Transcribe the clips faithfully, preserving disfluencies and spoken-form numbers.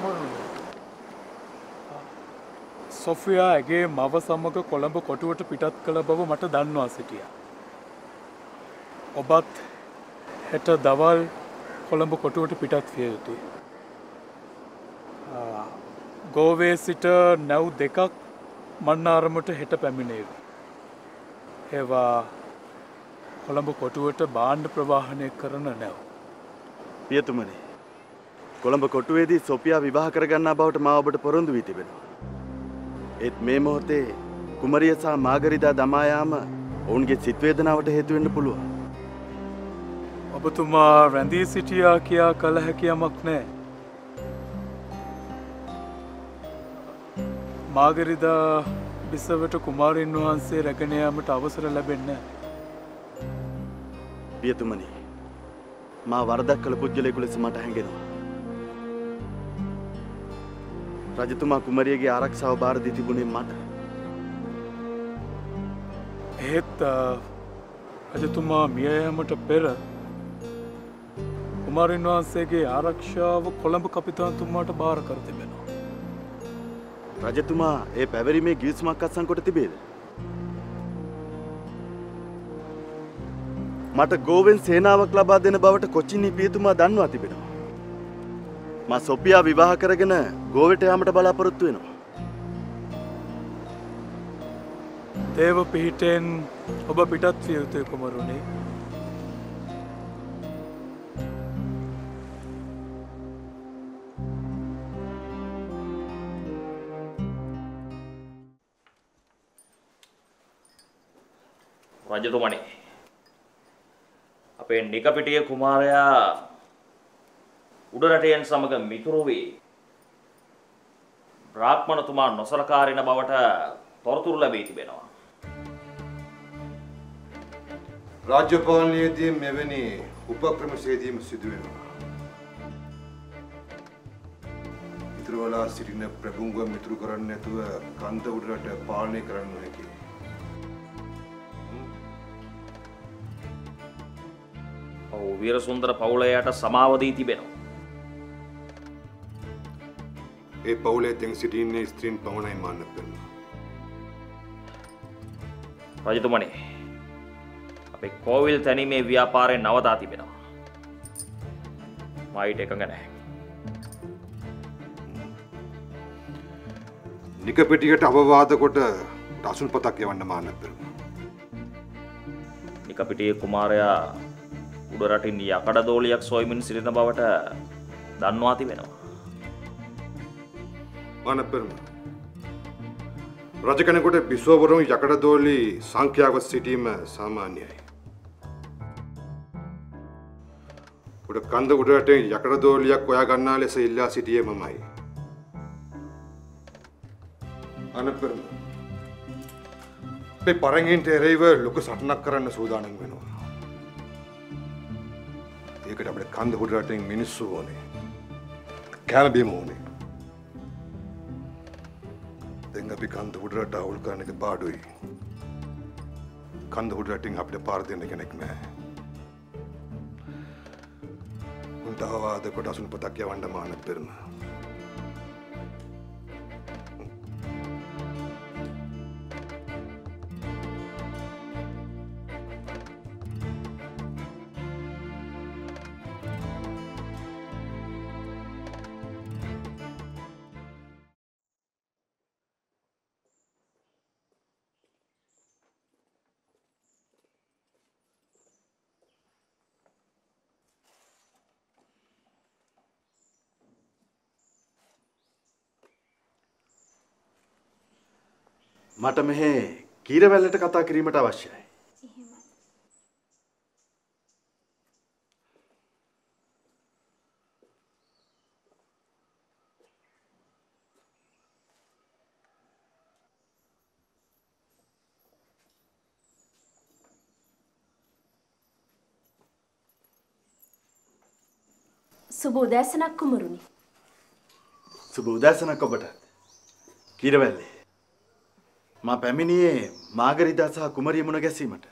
Sophia ඇගේ මව සමග කොළඹ කොටුවට පිටත් කළ බව මට දන්වා සිටියා. ඔබත් හෙට දවල් කොළඹ කොටුවට පිටත් විය යුතුයි. ගෝවේ සිට නැව් දෙකක් මන්නාරමට හෙට පැමිණේවි. ඒවා කොළඹ කොටුවට භාණ්ඩ ප්‍රවාහනය කරන නැව්. පියතුමනි, කොළඹ කොටුවේදී සොෆියා විවාහ කරගන්නා බවට මා ඔබට පොරොන්දු වී තිබෙනවා. ඒත් මේ මොහොතේ කුමරිය සහ මාගරිදා දමා යාම ඔවුන්ගේ සිත් වේදනාවට හේතු වෙන්න පුළුවන්. ඔබතුමා රැඳී සිටියා කියා කල හැකි යමක් නැහැ. මාගරිදා බිසවට කුමාරින් වහන්සේ රැගෙන යාමට අවසර ලැබෙන්නේ නැහැ. පියතුමනි, මා වරදක් කළ පුද්ගලයෙකු ලෙස මට හැඟෙනවා. රජතුමා කුමරියගේ ආරක්ෂාව බාර දී තිබුණේ මට. ඒත් රජතුමා මිය යාමට පෙර කුමාරින් වහන්සේගේ ආරක්ෂාව කොළඹ කපිතාන්තුමාට බාර කර තිබෙනවා. රජතුමා ඒ පැවරීමේ ගිවිසුමක් අත්සන් කොට තිබේද? මට ගෝවෙන් සේනාවක් ලබා දෙන බවට කොචිනි පියතුමා දන්වා තිබෙනවා. මා සොෆියා විවාහ කරගෙන ගෝවට යාමට බලාපොරොත්තු වෙනවා. දේව පිහිටෙන් ඔබ පිටත් විය යුතුයි කුමරුනි. රජතුමනි, අපේ නිකපිටිය කුමාරයා උඩරටයන් සමග මිතුරු වී බ්‍රාහ්මණතුමා නොසලකාරින බවට තොරතුරු ලැබී තිබෙනවා. රාජ්‍ය පාලනයේදී මෙවැනි උපක්‍රම සිදුවීම සිදු වෙනවා. මිතුරුවලා සිටින ප්‍රභුංග මිතුරු කරන්නේ නැතුව කන්ද උඩරට පාලනය කරන්න හැකියි. ඔව්, වීරසුන්දර පවුලයට සමාව දී තිබෙනවා. ඒ පවුලේ තෙන් සිටින්නේ ස්ත්‍රීන් පමණයි මාන්න පෙන්වනවා. රජතුමනි, අපේ කෝවිල් තැනීමේ ව්‍යාපාරය නවතා තිබෙනවා. මා ඊට එකඟ නැහැ. නිකපිටියට අවවාද කොට අසුන්පතක් යවන්න මාන්න පෙන්වනවා. නිකපිටියේ කුමාරයා උඩරටින් යකඩ දෝලියක් සොයමින් සිටින බවට දන්වා තිබෙනවා. මානපරම රජ කෙනෙකුට බිසෝවරුන් යකඩ දෝලි සංඛ්‍යාව සිටීම සාමාන්‍යයි. උඩ කන්ද උඩරට යකඩ දෝලියක් හොයා ගන්නා ලෙස ඉල්ලා සිටියේ මමයි. මානපරම මේ පරංගින්ට එරෙහිව ලොකු සටනක් කරන්න සූදානම් වෙනවා. ඒකට අපිට කන්ද උඩරටින් මිනිස්සු ඕනේ. කෑම බීම ඕනේ. දැන් අපි කන්ද උඩරට අවුල් කරන එක පාඩුයි. කන්ද උඩරටින් අපිට පාර දෙන්න කෙනෙක් නැහැ. උන්ට අවවාද කොට අසුන්පතක් යවන්න මාන පෙරම. මට මෙහෙ කීරවැල්ලට කතා කිරීමට අවශ්‍යයි. සුබ උදෑසනක් කුමරුනි. සුබ උදෑසනක් ඔබට. කීරවැල්ලේ මා පැමිණියේ මාගරිදා සහ කුමරිය මුණ ගැසීමට.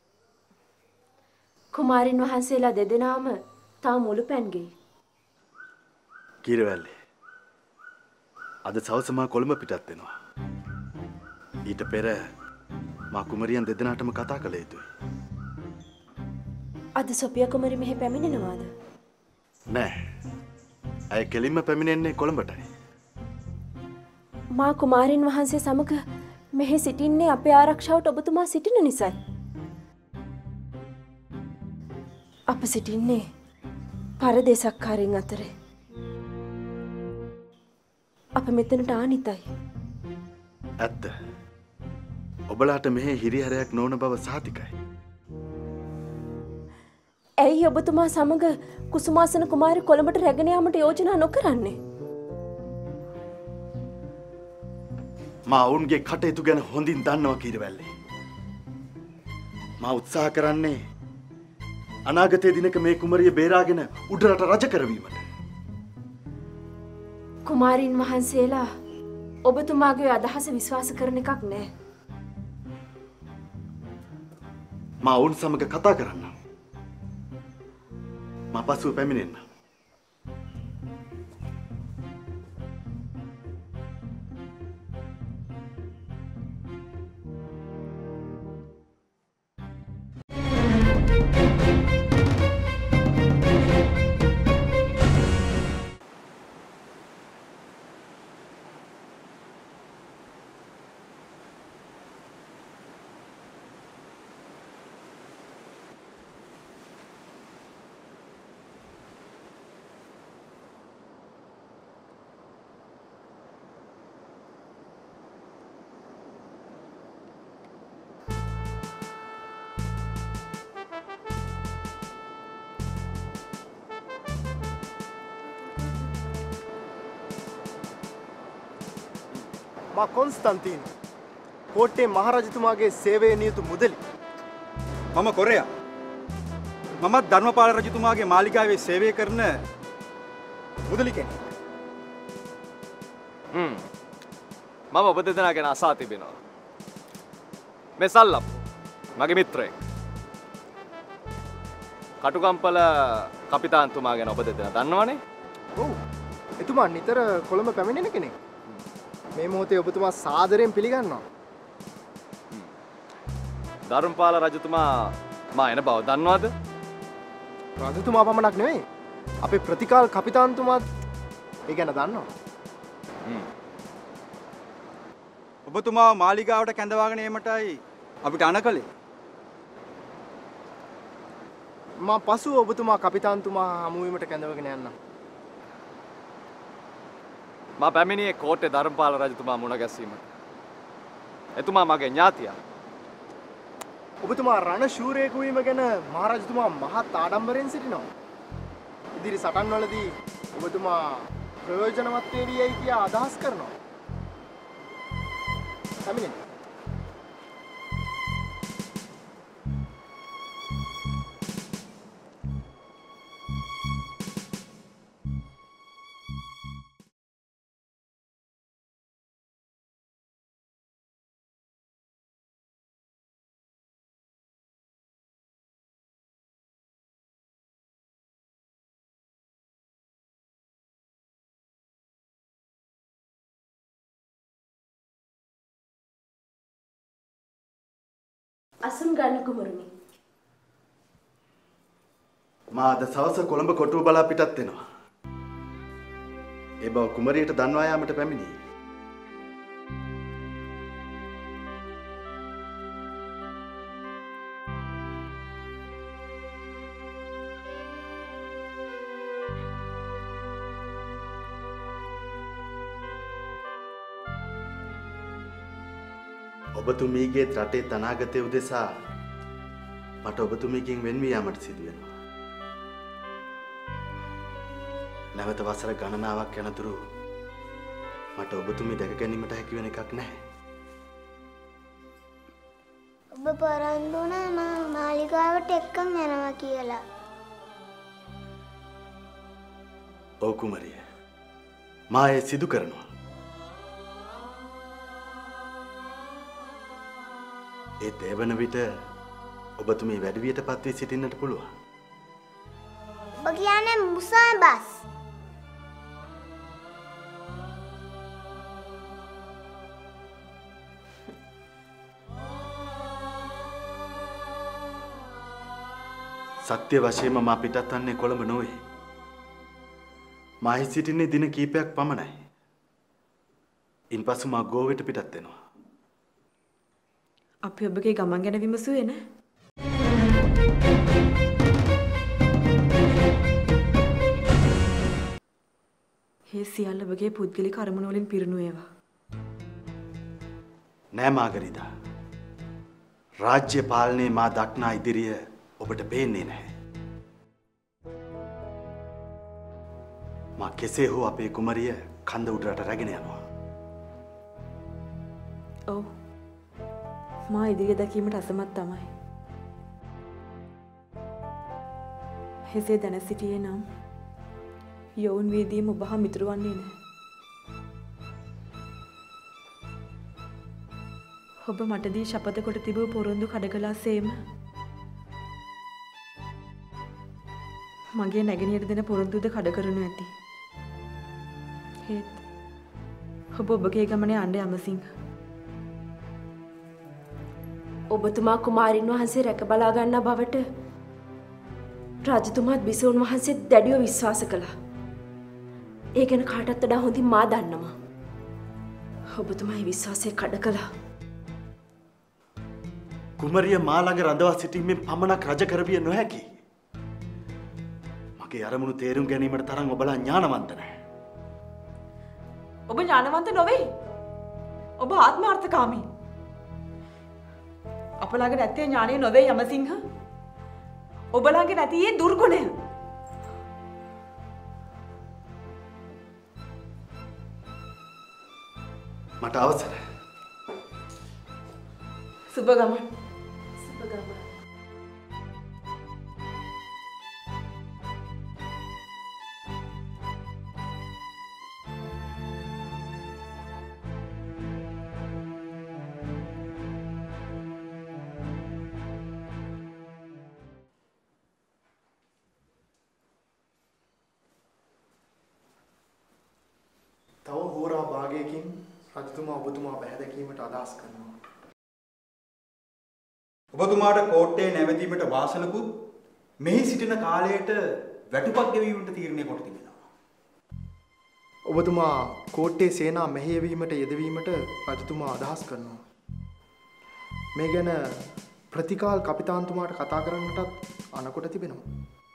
කුමාරින් වහන්සේලා දෙදෙනාම තාම මුළු පැන්ගෙයි. කීරවැල්ලේ අද සවස මා කොළඹ පිටත් වෙනවා. ඊට පෙර මා කුමරියන් දෙදෙනාටම කතා කළ යුතුයි. අද සොපියා කුමරි මෙහි පැමිණෙනවාද? නෑ. ඇය කෙලින්ම පැමිණෙන්නේ කොළඹටයි. මා කුමාරින් වහන්සේ සමග මෙහි සිටින්නේ අපේ ආරක්ෂාවට ඔබතුමා සිටින නිසායි. අප සිටින්නේ පරදේශක්කාරයින් අතරේ. අප මෙතනට ආනිතයි. ඇත්ත. ඔබලාට මෙහි හිරිහැරයක් නොවන බව සහතිකයි. ඇයි ඔබතුමා සමග කුසුමාසන කුමාරි කොළඹට රැගෙන යාමට යෝජනා නොකරන්නේ? මා ඔවුන්ගේ කටයුතු ගැන හොඳින් දන්නවා කීරවැල්ලේ. මා උත්සාහ කරන්නේ අනාගතයේ දිනක මේ කුමරිය බේරාගෙන උඩරට රජ කරවීමට. කුමාරින් වහන්සේලා ඔබතුමාගේ අදහස විශ්වාස කරන එකක් නෑ. මා ඔවුන් සමග කතා කරන්න. මා පසුව පැමිණෙන්න. මා කොන්ස්ටන්තින් කෝට්ටේ මහරජතුමාගේ සේවයේ නියුතු මුදලි. මම කොරයා. මමත් ධර්මපාල රජතුමාගේ මාලිගාවේ සේවය කරන මුදලි කෙනෙක්. හ්ම්. මම ඔබ දෙදෙනා ගැන අසා තිබෙනවා. මේ සල්ලප් මගේ මිත්‍රයෙක්. කටුකම්පල කපිතාන්තුමා ගැන ඔබ දෙදෙනා දන්නවනේ? ඔව්. එතුමා නිතර කොළඹ පැමිණෙන කෙනෙක්. මේ මොහොතේ ඔබතුමා සාදරයෙන් පිළිගන්නවා. ධර්මපාල රජතුමා මා එන බව දන්නවද? රජතුමා පමණක් නෙවෙයි. අපේ ප්‍රතිකාල් කපිතාන්තුමාත් ඒ ගැන දන්නවා. ඔබතුමා මාලිගාවට කැඳවාගෙන ඒමටයි අපිට අනකලේ. මා පසුව ඔබතුමා කපිතාන්තුමා හමු වීමට කැඳවගෙන යන්නම්. මා පැමිණියේ කෝට්ටේ ධර්මපාල රජතුමා මුණ ගැසීමට. එතුමා මගේ ඥාතියා. ඔබතුමා රණ ශූරයෙකු වීම ගැන මහරජතුමා මහත් ආඩම්බරයෙන් සිටිනවා. ඉදිරි සටන්වලදී ඔබතුමා ප්‍රයෝජනවත් වේවියයි කියා අදහස් කරනවා. පැමිණෙන්න. අසුන් ගන්න කුමරුනි. මා අද සවස කොළඹ කොටුව බලා පිටත් වෙනවා. ඒ බව කුමරියට දන්වා යාමට පැමිණියේ. ඔබතුමීගේ රටේ අනාගතය උදෙසා මට ඔබතුමීගෙන් වෙන් වී යාමට සිදු වෙනවා. නැවත වසර ගණනාවක් යනතුරු මට ඔබතුමී දැක ගැනීමට හැකි වෙන එකක් නැහැ. ඔබ පරන්දු වුණා මම මාලිගාවට එක්කන් යනවා කියලා. ඔව් කුමරිය. මා ඒ සිදු කරනවා. ඒ දේවන විට ඔබතුමී වැඩිවියට පත් වී සිටින්නට පුළුවන්. ඔබ කියන්නේ මුසා බස්. සත්‍ය වශයෙන්ම මා පිටත් වන්නේ කොළඹ නොවේ. මා හි සිටින්නේ දින කීපයක් පමණයි. ඉන්පසු මා ගෝවෙට පිටත් වෙනවා. අපි ඔබගේ ගමන් ගැන විමසුවේ නෑ. ඒ සියල්ල ඔබගේ පුද්ගලික අරමුණු වලින් පිරුණු ඒවා. නෑ මාගරිදා. රාජ්‍ය පාලනයේ මා දක්නා ඉදිරිය ඔබට පේන්නේ නැහැ. මා කෙසේ හෝ අපේ කුමරිය කන්ද උඩරට රැගෙන යනවා. ඔව්. මා ඉදිරිය දැකීමට අසමත් තමයි. එසේ දැන සිටියේ නම් යෝන් වේදීම ඔබ හා මිතුරු වන්නේ නැහැ. ඔබ මට දී ශපථ කොට තිබූ පොරොන්දු කඩකලාසේම මගේ නැගණියට දෙන පොරොන්දුද කඩ කරනු ඇති. හේත් ඔබ ඔබගේ ගමනේ යන්න යමසිංහ. ඔබතුමා කුමාරින් වහන්සේ රැක බලා ගන්නා බවට රජතුමාත් බිසෝන් වහන්සේ දැඩිව විශ්වාස කළා. ඒ ගැන කාටත් වඩා හොඳින් මා දන්නවා. ඔබතුමා ඒ විශ්වාසය කඩ කළා. කුමරිය මා ළඟ රඳවා සිටීමෙන් පමණක් රජ කරවිය නොහැකි. මගේ අරමුණු තේරුම් ගැනීමට තරම් ඔබලා ඥානවන්ත නැහැ. ඔබ ඥානවන්ත නොවේ. ඔබ ආත්මාර්ථකාමී. අප ළඟ නැත්තේ ඥානය නොවේ යමසිංහ. ඔබ ළඟ නැති ඒ දුර්ගුණය. මට අවසරයි. සුබ ගමන්. සුබ ගමන්. තව හෝරා භාගයකින් රජතුමා ඔබතුමා බැහැ දැකීමට අදහස් කරනවා. ඔබතුමාට කෝට්ටේ නැවතීමට වාසනකුත් මෙහි සිටින කාලයට වැටුපක් ගෙවීමට තීරණය කොට තිබෙනවා. ඔබතුමා කෝට්ටේ සේනා මෙහෙයවීමට යෙදවීමට රජතුමා අදහස් කරනවා. මේ ගැන ප්‍රතිකාල් කපිතාන්තුමාට කතා කරන්නටත් අනකොට තිබෙනවා.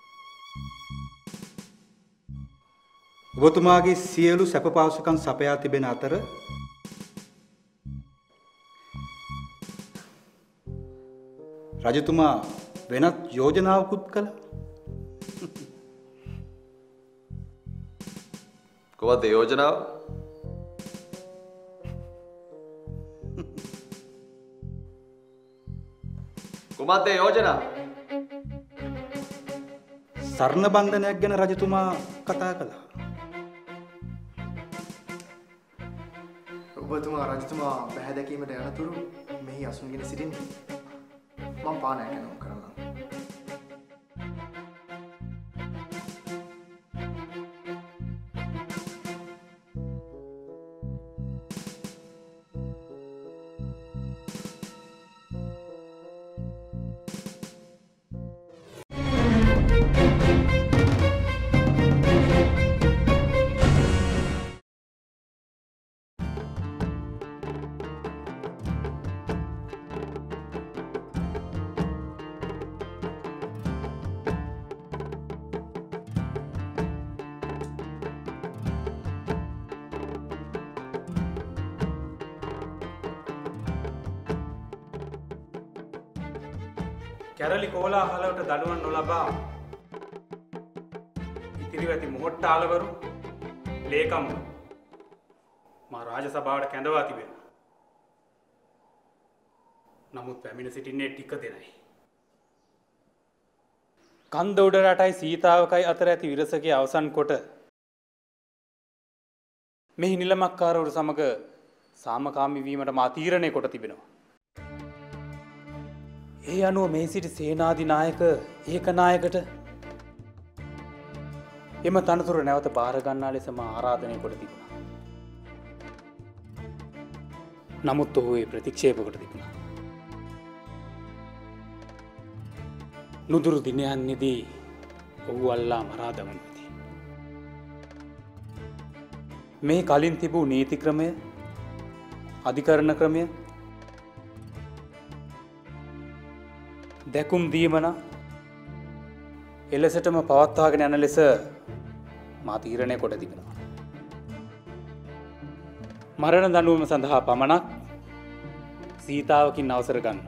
ඔබතුමාගේ සියලු සැප පහසුකම් සපයා තිබෙන අතර රජතුමා වෙනත් යෝජනාවකුත් කළා. කොහොමද යෝජනාව? කොහොමද යෝජනාව? සරණ බන්ධනයක් ගැන රජතුමා කතා කළා. ඔබතුමා රජතුමා බැහැ දැකීමට යනතුරු මෙහි අසුන්ගෙන සිටින්නේ. මම පානයක් යනවා කරනවා. කැරලි කෝලාහලවට දඩුවම් නොලබා ඉතිරිව ඇති මොහොට්ටාලවරු ලේකම්වරු මා රාජ සභාවට කැඳවා තිබෙනවා. නමුත් පැමිණ සිටින්නේ ටික දෙනයි. කන්ද උඩ රටයි සීතාවකයි අතර ඇති විරසකේ අවසන් කොට මෙහි නිලමක්කාරවරු සමග සාමකාමී වීමට මා තීරණය කොට තිබෙනවා. ඒ අනුව මේ සිටි සේනාධිනායක ඒකනායකට එම තනතුර නැවත බාර ගන්නා ලෙස මා ආරාධනය කොට තිබුණා. නමුත් ඔහු ඒ ප්‍රතික්ෂේප කොට තිබුණා. නුදුරු දිනයන්හිදී ඔහු අල්ලා මරා දමනවති. මේ කලින් තිබූ නීති ක්‍රමය, අධිකරණ ක්‍රමය, දැකුම් දීමන එලෙසටම පවත්වාගෙන යන ලෙස මා තීරණය කොට තිබෙනවා. මරණ දඬුවම සඳහා පමණක් සීතාවකින් අවසර ගන්න.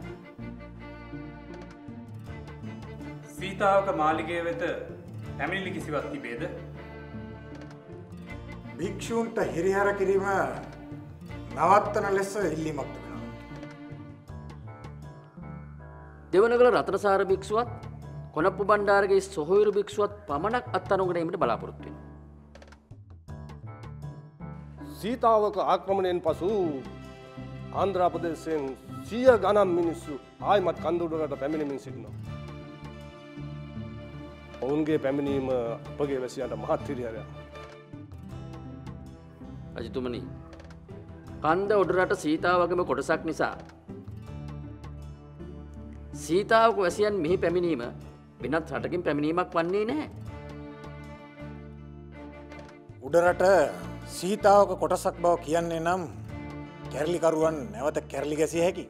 සීතාවක මාලිගය වෙත පැමිණිලි කිසිවක් තිබේද? භික්ෂූන්ට හිරිහැර කිරීම නවත්තන ලෙස ඉල්ලීමක් තිබෙනවා. දෙවනගල රතනසාර භික්ෂුවත් කොනප්පු බණ්ඩාරගේ සොහොයුරු භික්ෂුවත් පමණක් අත්අඩංගුවට ගැනීමට බලාපොරොත්තු වෙනවා. සීතාවක ආක්‍රමණයෙන් පසු ආන්ධ්‍ර ප්‍රදේශයෙන් සිය ගණන් මිනිස්සු ආයිමත් කන්දුඩරට පැමිණෙමින් සිටිනවා. ඔවුන්ගේ පැමිණීම අපගේ වැසියන්ට මහත් හිරිහැරයක්. රජතුමනි, කන්ද උඩරට සීතාවකම කොටසක් නිසා සීතාවක වැසියන් මෙහි පැමිණීම වෙනත් රටකින් පැමිණීමක් වන්නේ නැහැ. උඩරට සීතාවක කොටසක් බව කියන්නේ නම් කැරලිකරුවන් නැවත කැරලි ගැසිය හැකි.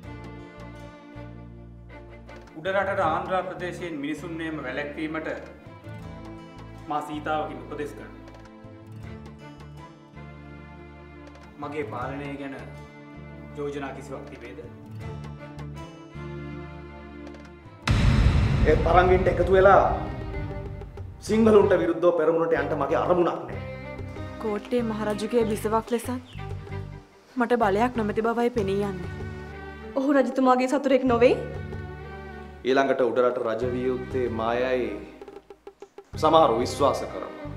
උඩරටට ආන්ධ්‍ර ප්‍රදේශයෙන් මිනිසුන්නේම වැළැක්වීමට මා සීතාවකින් උපදෙස් කරනවා. මගේ පාලනය ගැන යෝජනා කිසිවක් තිබේද? ඒ තරංගින්ට එකතු වෙලා සිංහලුන්ට විරුද්ධව පෙරමුණට යන්න මගේ අරමුණක් නැහැ. කෝට්ටේ මහරජුගේ බිසවක් ලෙසත් මට බලයක් නොමැති බවයි පෙනී යන්නේ. ඔහු රජතුමාගේ සතුරෙක් නොවේ. ඊළඟට උඩරට රජ විය යුත්තේ මායයි සමහරව විශ්වාස කරනවා.